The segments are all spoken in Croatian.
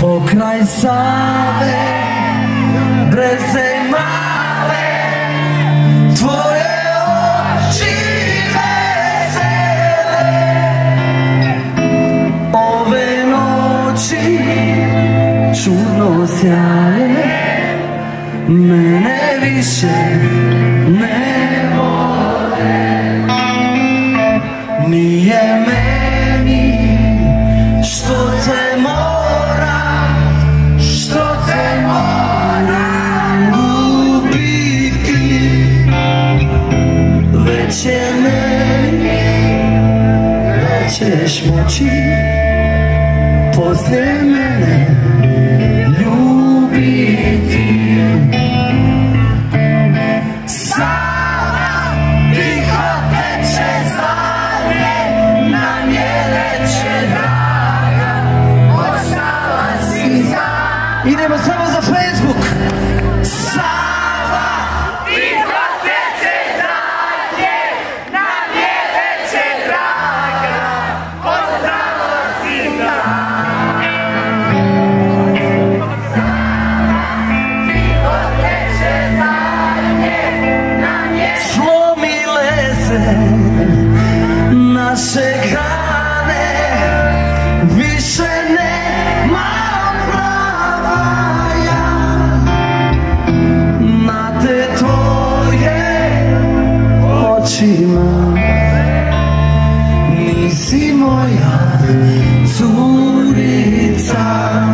Pokraj Save, breze male, tvoje oči vesele. Ove noći čudno sjaje, mene više ne vole. Nije meni što te moram ljubiti, već je meni da ćeš moći poslije mene ljubiti. Sava tiho teče zadnje, nam je reče draga, ostala si za. Idemo samo za Facebook. Sava tiho teče zadnje, nam je reče draga, ostala si za. Naše grane više nema prava ja na te tvoje očima. Nisi moja curica,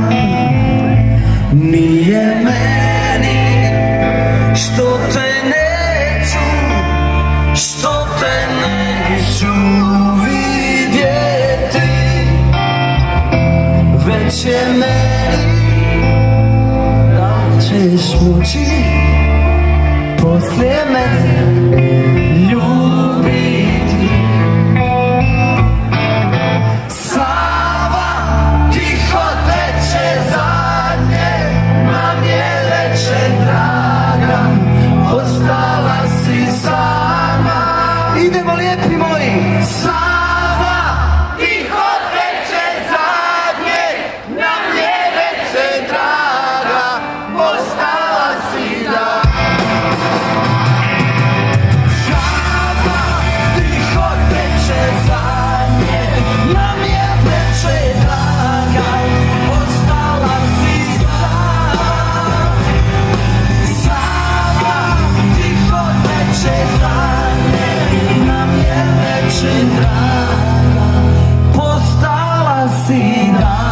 nije meni što te neću, što te neću vidjeti, već je meni da ćeš moći poslije mene ljubiti. Sava tiho teče zadnje, nam je reče draga, ostala si sama. Idemo lijepi moji. Sava tiho teče zadnje, nam je reče draga, ostala si da. Sava tiho teče zadnje, nam je reče draga, ostala si sama. Sava tiho teče zadnje, nam je reče draga, postala si da.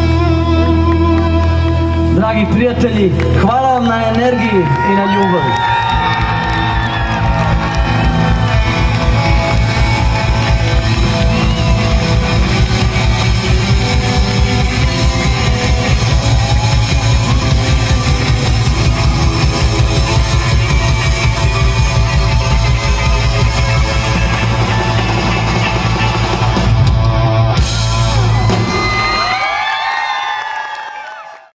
Dragi prijatelji, hvala vam na energiji i na ljubavi.